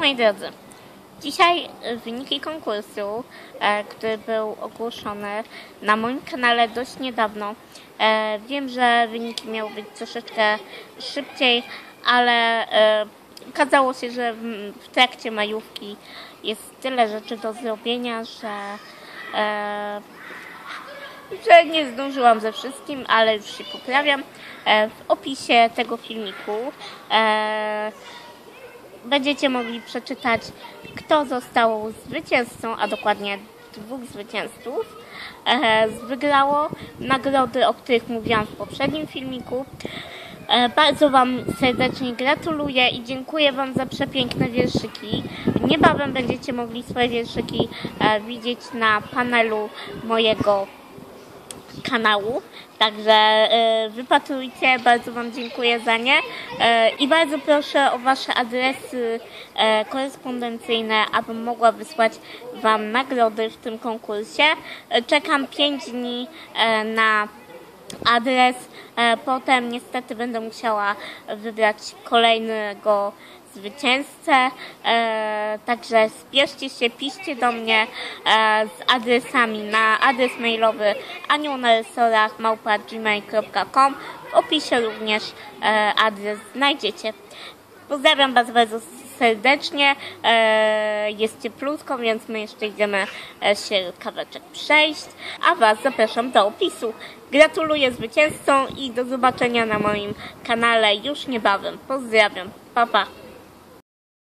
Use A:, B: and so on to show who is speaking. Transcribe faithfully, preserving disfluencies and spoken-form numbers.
A: moi drodzy, dzisiaj wyniki konkursu, e, który był ogłoszony na moim kanale dość niedawno. E, wiem, że wyniki miały być troszeczkę szybciej, ale e, okazało się, że w, w trakcie majówki jest tyle rzeczy do zrobienia, że, e, że nie zdążyłam ze wszystkim, ale już się poprawiam. E, w opisie tego filmiku e, będziecie mogli przeczytać, kto został zwycięzcą, a dokładnie dwóch zwycięzców. E, wygrało nagrody, o których mówiłam w poprzednim filmiku. E, bardzo Wam serdecznie gratuluję i dziękuję Wam za przepiękne wierszyki. Niebawem będziecie mogli swoje wierszyki e, widzieć na panelu mojego kanału, także y, wypatrujcie, bardzo Wam dziękuję za nie y, i bardzo proszę o Wasze adresy y, korespondencyjne, abym mogła wysłać Wam nagrody w tym konkursie. Y, czekam pięć dni y, na adres, y, potem niestety będę musiała wybrać kolejnego zwycięzcę, e, także spieszcie się, piszcie do mnie e, z adresami na adres mailowy anioł na resorach małpa gmail kropka com. W opisie również e, adres znajdziecie. Pozdrawiam Was bardzo serdecznie, e, jest cieplutko, więc my jeszcze idziemy się kawałeczek przejść, a Was zapraszam do opisu. Gratuluję zwycięzcom i do zobaczenia na moim kanale już niebawem. Pozdrawiam, pa pa!